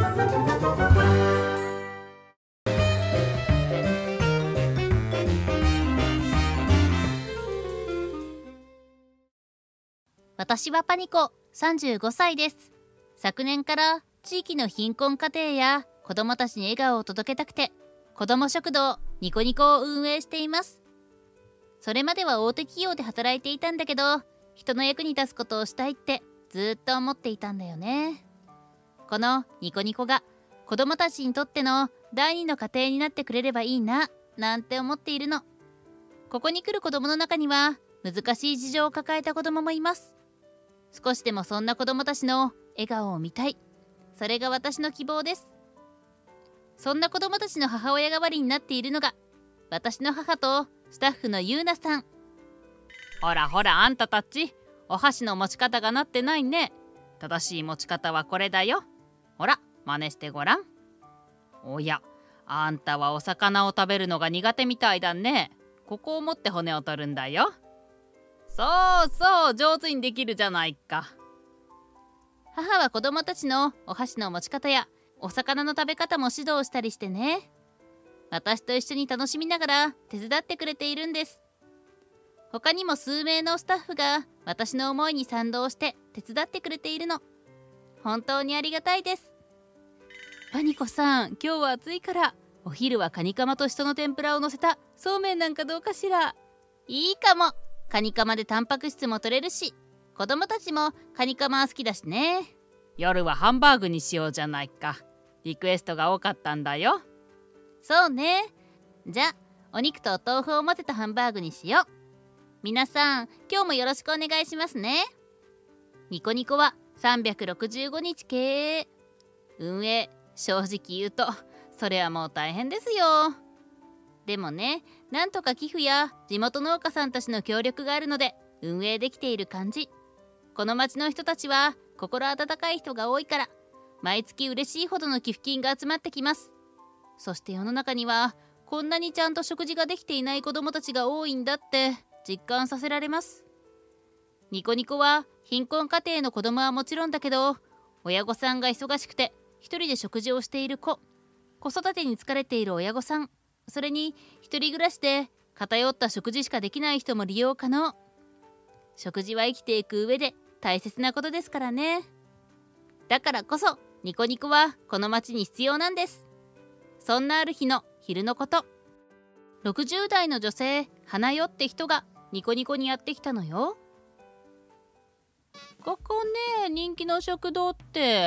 私はパニコ、35歳です。昨年から地域の貧困家庭や子どもたちに笑顔を届けたくて、子ども食堂ニコニコを運営しています。それまでは大手企業で働いていたんだけど、人の役に立つことをしたいってずっと思っていたんだよね。このニコニコが子どもたちにとっての第二の家庭になってくれればいいな、なんて思っているの。ここに来る子どもの中には難しい事情を抱えた子どももいます。少しでもそんな子どもたちの笑顔を見たい。それが私の希望です。そんな子どもたちの母親代わりになっているのが、私の母とスタッフのゆうなさん。 ほらほら、あんたたち、お箸の持ち方がなってないね。正しい持ち方はこれだよ。ほら、真似してごらん。おや、あんたはお魚を食べるのが苦手みたいだね。ここを持って骨を取るんだよ。そうそう、上手にできるじゃないか。 母は子どもたちのお箸の持ち方やお魚の食べ方も指導したりしてね。私と一緒に楽しみながら手伝ってくれているんです。他にも数名のスタッフが私の思いに賛同して手伝ってくれているの。本当にありがたいです。 パニコさん、今日は暑いからお昼はカニカマとしその天ぷらをのせたそうめんなんかどうかしら。 いいかも。カニカマでタンパク質も取れるし、子供たちもカニカマは好きだしね。 夜はハンバーグにしようじゃないか。リクエストが多かったんだよ。 そうね。じゃあお肉とお豆腐を混ぜたハンバーグにしよう。皆さん、今日もよろしくお願いしますね。ニコニコは365日経営運営、正直言うとそれはもう大変ですよ。でもね、なんとか寄付や地元農家さんたちの協力があるので運営できている感じ。この町の人たちは心温かい人が多いから、毎月嬉しいほどの寄付金が集まってきます。そして世の中にはこんなにちゃんと食事ができていない子どもたちが多いんだって実感させられます。ニコニコは貧困家庭の子どもはもちろんだけど、親御さんが忙しくて一人で食事をしている子、子育てに疲れている親御さん、それに一人暮らしで偏った食事しかできない人も利用可能。食事は生きていく上で大切なことですからね。だからこそニコニコはこの町に必要なんです。そんなある日の昼のこと、60代の女性花代って人がニコニコにやってきたのよ。 ここね、人気の食堂って。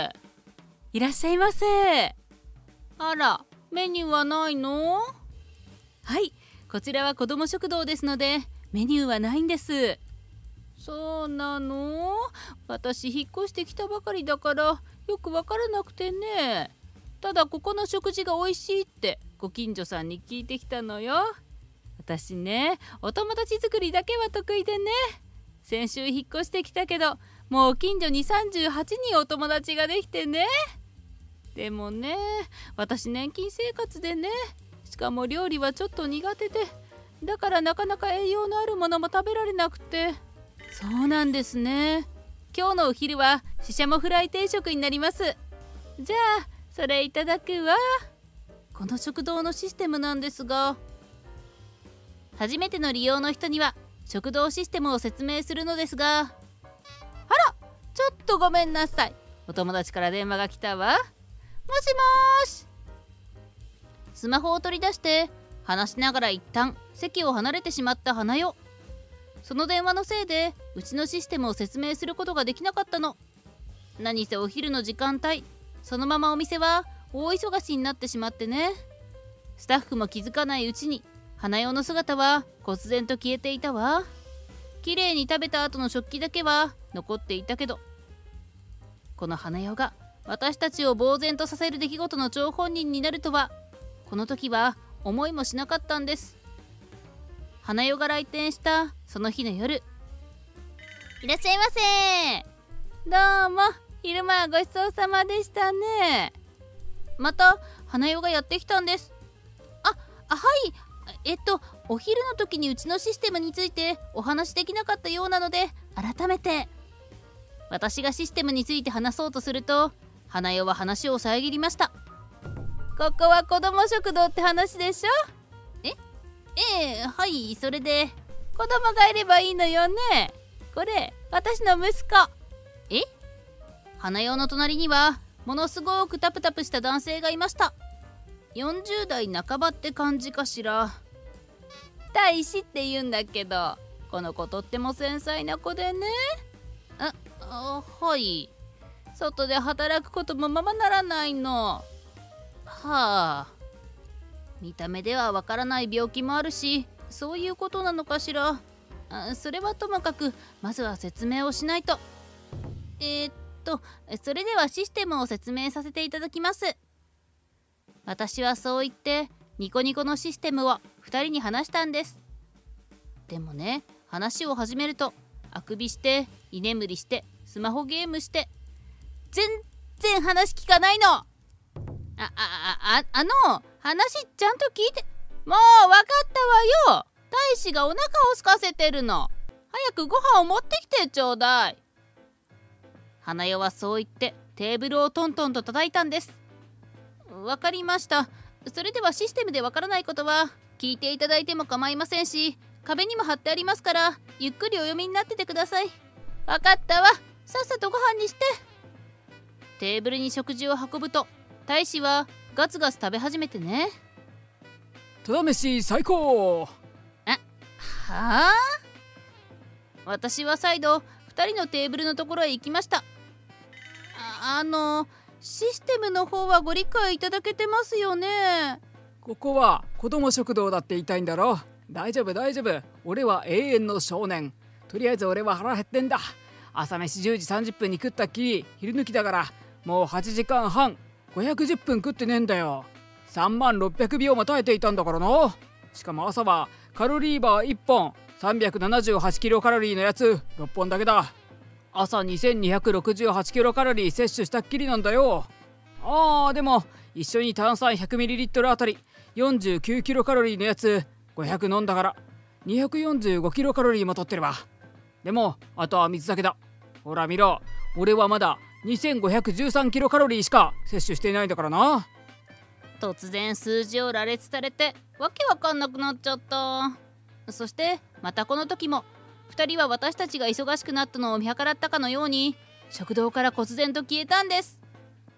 いらっしゃいませ。あら、メニューはないの？はい、こちらは子ども食堂ですのでメニューはないんです。そうなの？私引っ越してきたばかりだからよくわからなくてね。ただここの食事が美味しいってご近所さんに聞いてきたのよ。私ね、お友達作りだけは得意でね。先週引っ越してきたけど、もう近所に38人お友達ができてね。でもね、私年金生活でね、しかも料理はちょっと苦手で、だからなかなか栄養のあるものも食べられなくて。そうなんですね。今日のお昼はししゃもフライ定食になります。じゃあそれいただくわ。この食堂のシステムなんですが、 初めての利用の人には食堂システムを説明するのですが、 あら、ちょっとごめんなさい。お友達から電話が来たわ。もしもーし。 スマホを取り出して話しながら一旦席を離れてしまった花代。その電話のせいでうちのシステムを説明することができなかったの。何せお昼の時間帯、そのままお店は大忙しになってしまってね。スタッフも気づかないうちに花代の姿は忽然と消えていたわ。きれいに食べた後の食器だけは残っていたけど、この花代が私たちを呆然とさせる出来事の張本人になるとは、この時は思いもしなかったんです。花代が来店したその日の夜、いらっしゃいませ。 どうも、昼間はごちそうさまでしたね。 また花代がやってきたんです。はい、お昼の時にうちのシステムについてお話しできなかったようなので、改めて。私がシステムについて話そうとすると、 花代は話を遮りました。ここは子ども食堂って話でしょ。はい、それで子供がいればいいのよね。これ私の息子。花代の隣にはものすごくタプタプした男性がいました。40代半ばって感じかしら。大使って言うんだけど、この子とっても繊細な子でね。はい。外で働くこともままならないの。見た目ではわからない病気もあるし、そういうことなのかしら。それはともかく、まずは説明をしないと。それではシステムを説明させていただきます。私はそう言ってニコニコのシステムを2人に話したんです。でもね、話を始めるとあくびして居眠りしてスマホゲームして全然話聞かないの。話ちゃんと聞いて。もう分かったわよ。大使がお腹を空かせてるの。早くご飯を持ってきてちょうだい。花代はそう言ってテーブルをトントンと叩いたんです。わかりました。それではシステムでわからないことは聞いていただいても構いませんし、壁にも貼ってありますからゆっくりお読みになっててください。わかったわ。さっさとご飯にして。テーブルに食事を運ぶと大使はガツガツ食べ始めてね。 ただ飯最高。 私は再度2人のテーブルのところへ行きました。システムの方はご理解いただけてますよね。 ここは子供食堂だって言いたいんだろ。大丈夫大丈夫。俺は永遠の少年。とりあえず俺は腹減ってんだ。朝飯10時30分に食ったっきり昼抜きだから、もう8時間半510分食ってねえんだよ。3万600秒も耐えていたんだからな。しかも朝はカロリーバー1本378キロカロリーのやつ6本だけだ。朝2268キロカロリー摂取したっきりなんだよ。でも一緒に炭酸 100ml あたり49キロカロリーのやつ500飲んだから245キロカロリーも取ってるわ。でもあとは水だけだ。ほら見ろ、俺はまだ2513キロカロリーしか摂取していないんだからな。 突然数字を羅列されてわけわかんなくなっちゃった。そしてまたこの時も2人は私たちが忙しくなったのを見計らったかのように食堂から忽然と消えたんです。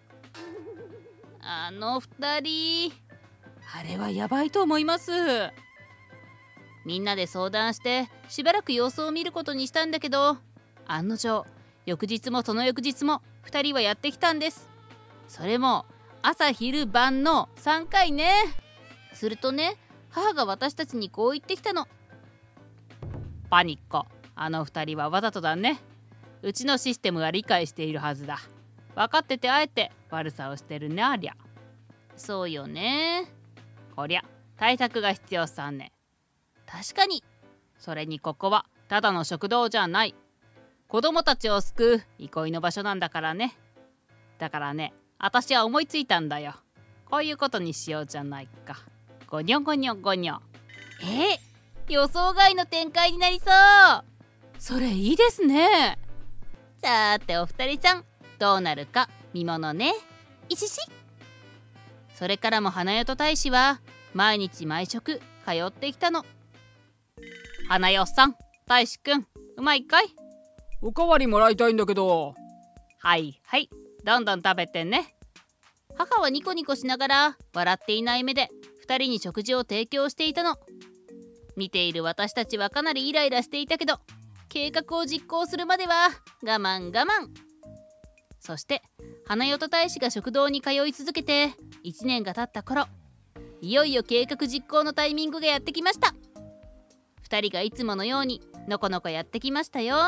あの2人、 あれはやばいと思います。 みんなで相談してしばらく様子を見ることにしたんだけど、案の定翌日もその翌日も2人はやってきたんです。それも朝昼晩の3回ね。するとね、母が私たちにこう言ってきたの。パニッコ、あの2人はわざとだね。うちのシステムは理解しているはずだ。分かっててあえて悪さをしてるね、ありゃ。そうよね。こりゃ対策が必要さね。確かに。それにここはただの食堂じゃない。子供たちを救う憩いの場所なんだからね。だからね、私は思いついたんだよ。こういうことにしようじゃないか。ゴニョゴニョゴニョ。予想外の展開になりそう。 それいいですね。 さてお二人さん、どうなるか見ものね。いしし。それからも花代と大使は毎日毎食通ってきたの。花代さん、大使くん、うまいかい？ おかわりもらいたいんだけど。 はいはい、どんどん食べてね。母はニコニコしながら笑っていない目で2人に食事を提供していたの。見ている私たちはかなりイライラしていたけど、計画を実行するまでは我慢我慢。そして花代と大使が食堂に通い続けて1年が経った頃、いよいよ計画実行のタイミングがやってきました。2人がいつものようにのこのこやってきましたよ。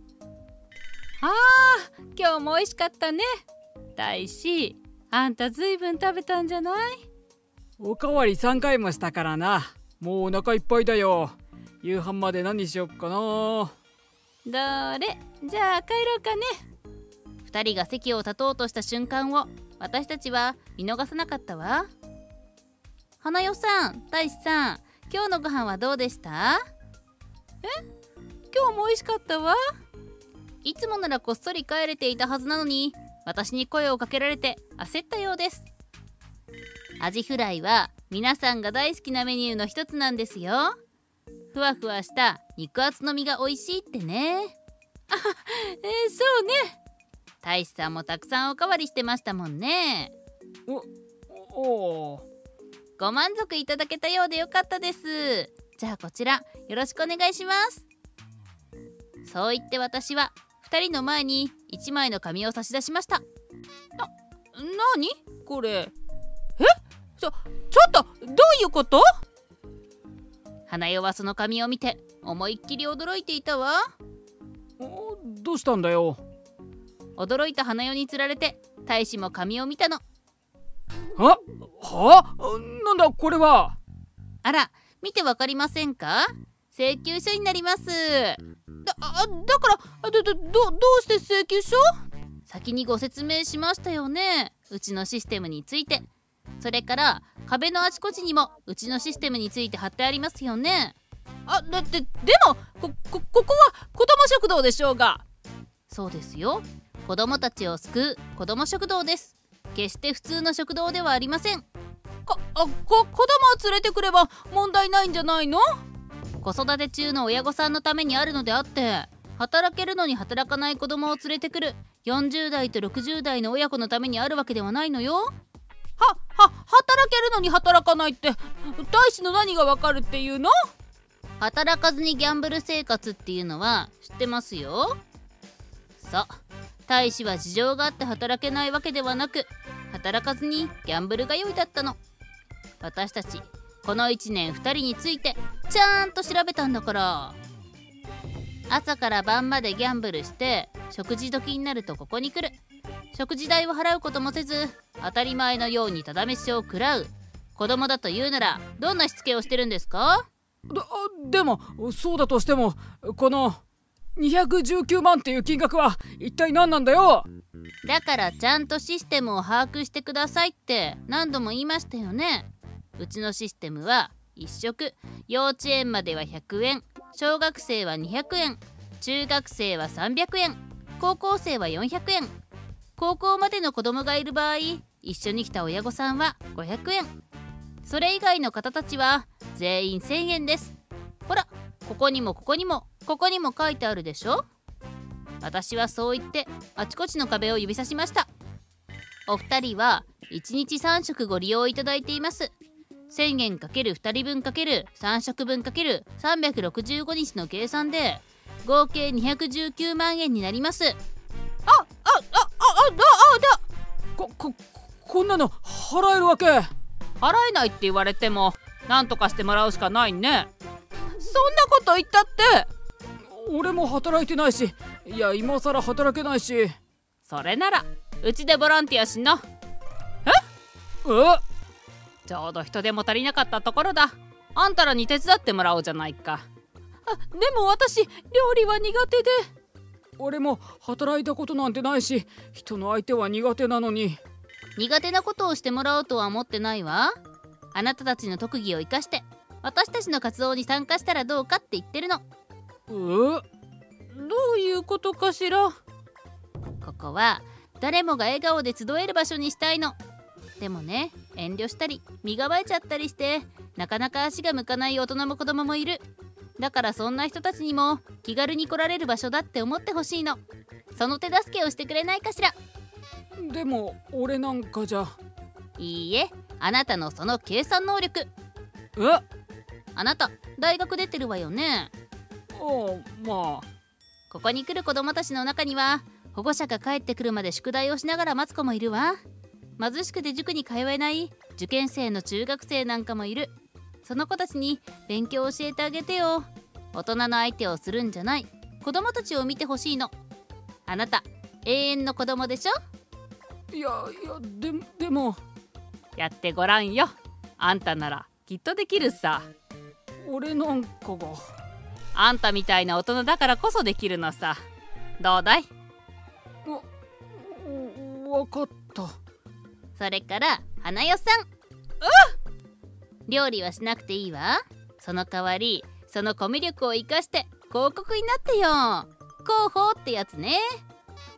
今日も美味しかったね。大使、あんたずいぶん食べたんじゃない？ おかわり3回もしたからな。もうお腹いっぱいだよ。夕飯まで何しよっかな。 どれ、じゃあ帰ろうかね。 2人が席を立とうとした瞬間を私たちは見逃さなかったわ。花代さん、大使さん、今日のご飯はどうでした？ 今日も美味しかったわ。 いつもならこっそり帰れていたはずなのに、 私に声をかけられて焦ったようです。アジフライは皆さんが大好きなメニューの一つなんですよ。ふわふわした肉厚の身が美味しいってね。 そうね。 大使さんもたくさんおかわりしてましたもんね。 おご満足いただけたようでよかったです。じゃあこちらよろしくお願いします。そう言って私は2人の前に1枚の紙を差し出しました。 なにこれ？ちょっとどういうこと？ 花代はその紙を見て思いっきり驚いていたわ。 どうしたんだよ。 驚いた花代につられて大使も紙を見たの。 なんだこれは。 あら、見てわかりませんか？請求書になります。 だからどうして請求書？ 先にご説明しましたよね、うちのシステムについて。それから壁のあちこちにもうちのシステムについて貼ってありますよね。 でもここは子ども食堂でしょうが。 そうですよ、子どもたちを救う子ども食堂です。決して普通の食堂ではありません。 子供を連れてくれば問題ないんじゃないの？ 子育て中の親御さんのためにあるのであって、働けるのに働かない子供を連れてくる40代と60代の親子のためにあるわけではないのよ。 働けるのに働かないって大使の何がわかるっていうの？ 働かずにギャンブル生活っていうのは知ってますよ。そう、大使は事情があって働けないわけではなく、働かずにギャンブルが良いだったの。私たちこの1年2人についてちゃんと調べたんだから。朝から晩までギャンブルして食事時になるとここに来る。食事代を払うこともせず当たり前のようにただ飯を食らう子供だというなら、どんなしつけをしてるんですか？ でもそうだとしても、この219万っていう金額は一体何なんだよ。 だからちゃんとシステムを把握してくださいって何度も言いましたよね。うちのシステムは1食幼稚園までは100円、小学生は200円、中学生は300円、高校生は400円。高校までの子供がいる場合、一緒に来た親御さんは500円。それ以外の方たちは全員1000円です。ほら、ここにも書いてあるでしょ。私はそう言ってあちこちの壁を指さしました。お二人は1日3食ご利用いただいています。1000円 ×2 人分 ×3 食分 ×365 日の計算で合計219万円になります。 こんなの払えるわけ？ 払えないって言われても何とかしてもらうしかないね。そんなこと言ったって。 俺も働いてないし、いや今更働けないし。 それならうちでボランティアしな。ちょうど人手も足りなかったところだ。あんたらに手伝ってもらおうじゃないか。でも私料理は苦手で。 俺も働いたことなんてないし、人の相手は苦手なのに。 苦手なことをしてもらおうとは思ってないわ。あなたたちの特技を生かして私たちの活動に参加したらどうかって言ってるの。 どういうことかしら。 ここは誰もが笑顔で集える場所にしたいの。でもね、遠慮したり身構えちゃったりしてなかなか足が向かない大人も子供もいる。だからそんな人たちにも気軽に来られる場所だって思ってほしいの。その手助けをしてくれないかしら。 でも俺なんかじゃ。 いいえ、あなたのその計算能力。あなた大学出てるわよね。 まあ。 ここに来る子供たちの中には保護者が帰ってくるまで宿題をしながら待つ子もいるわ。貧しくて塾に通えない受験生の中学生なんかもいる。その子たちに勉強を教えてあげてよ。大人の相手をするんじゃない、子供たちを見てほしいの。あなた永遠の子供でしょ。 いやでもやってごらんよ。あんたならきっとできるさ。 俺なんかが。 あんたみたいな大人だからこそできるのさ。どうだい？ わかった。 それから花代さん、料理はしなくていいわ。その代わりそのコミュ力を生かして広告になってよ。広報ってやつね。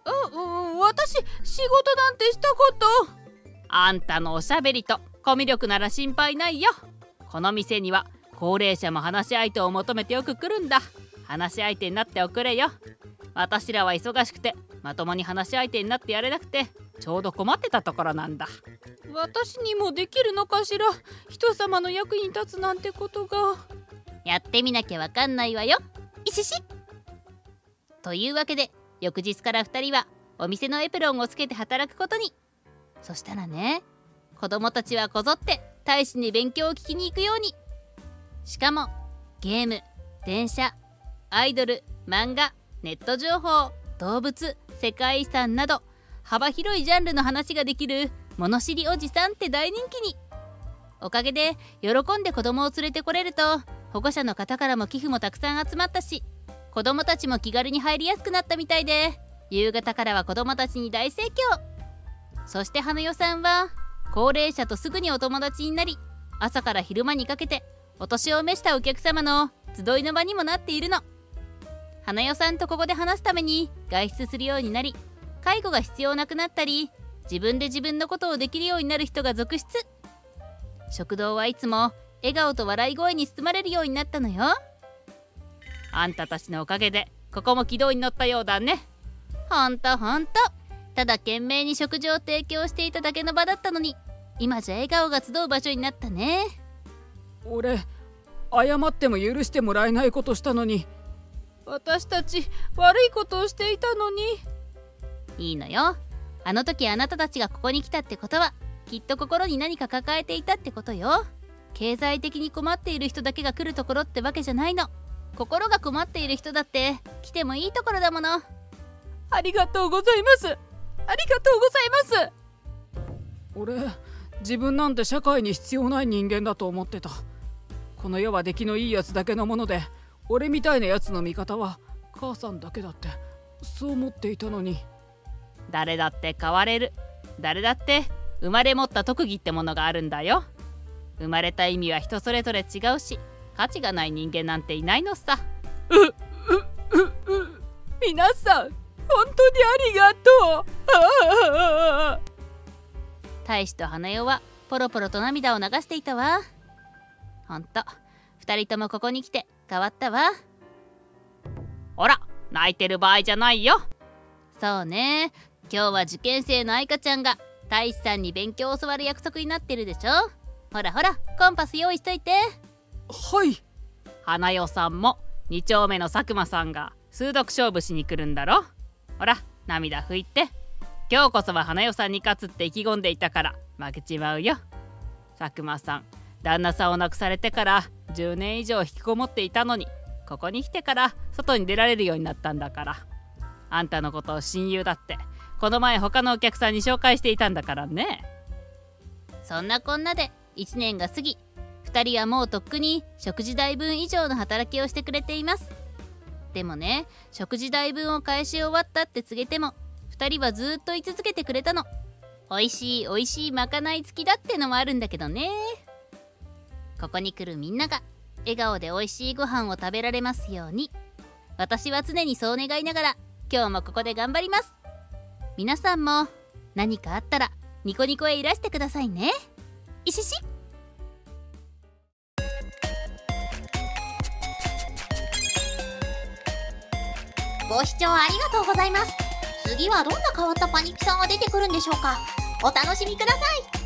私仕事なんてしたこと。 あんたのおしゃべりとコミュ力なら心配ないよ。この店には高齢者も話し相手を求めてよく来るんだ。話し相手になっておくれよ。私らは忙しくてまともに話し相手になってやれなくてちょうど困ってたところなんだ。 私にもできるのかしら。人様の役に立つなんてことが。 やってみなきゃわかんないわよ。いしし。というわけで翌日から2人はお店のエプロンをつけて働くことに。そしたらね、子供たちはこぞって大使に勉強を聞きに行くように。しかもゲーム、電車、アイドル、漫画、ネット情報、動物、世界遺産など幅広いジャンルの話ができる物知りおじさんって大人気に。おかげで喜んで子供を連れてこれると保護者の方からも寄付もたくさん集まったし、子供たちも気軽に入りやすくなったみたいで、夕方からは子供たちに大盛況。そして花代さんは高齢者とすぐにお友達になり、朝から昼間にかけてお年を召したお客様の集いの場にもなっているの。花代さんとここで話すために外出するようになり、介護が必要なくなったり、自分で自分のことをできるようになる人が続出。食堂はいつも笑顔と笑い声に包まれるようになったのよ。あんたたちのおかげでここも軌道に乗ったようだね。ほんとほんと。ただ懸命に食事を提供していただけの場だったのに、今じゃ笑顔が集う場所になったね。 俺謝っても許してもらえないことしたのに。 私たち悪いことをしていたのに。 いいのよ。あの時あなたたちがここに来たってことはきっと心に何か抱えていたってことよ。経済的に困っている人だけが来るところってわけじゃないの。心が困っている人だって来てもいいところだもの。 ありがとうございます。ありがとうございます。 俺自分なんて社会に必要ない人間だと思ってた。この世は出来のいいやつだけのもので、俺みたいなやつの味方は母さんだけだってそう思っていたのに。 誰だって変われる。誰だって生まれ持った特技ってものがあるんだよ。生まれた意味は人それぞれ違うし、価値がない人間なんていないのさ。 皆さん本当にありがとう。 大使と花代はポロポロと涙を流していたわ。ほんと2人ともここに来て変わったわ。ほら泣いてる場合じゃないよ。そうね、今日は受験生の愛花ちゃんが大使さんに勉強を教わる約束になってるでしょ。ほらほらコンパス用意しといて。 はい。 花代さんも2丁目の佐久間さんが数読勝負しに来るんだろ。ほら涙拭いて。今日こそは花代さんに勝つって意気込んでいたから負けちまうよ。佐久間さん、旦那さんを亡くされてから10年以上引きこもっていたのに、ここに来てから外に出られるようになったんだから。あんたのことを親友だってこの前他のお客さんに紹介していたんだからね。そんなこんなで1年が過ぎ、2人はもうとっくに食事代分以上の働きをしてくれています。でもね、食事代分を返し終わったって告げても2人はずっと言い続けてくれたの。おいしいおいしいまかない付きだってのもあるんだけどね。ここに来るみんなが笑顔でおいしいご飯を食べられますように。私は常にそう願いながら今日もここで頑張ります。皆さんも何かあったらニコニコへいらしてくださいね。いしし。 ご視聴ありがとうございます。次はどんな変わったパニックさんが出てくるんでしょうか。お楽しみください。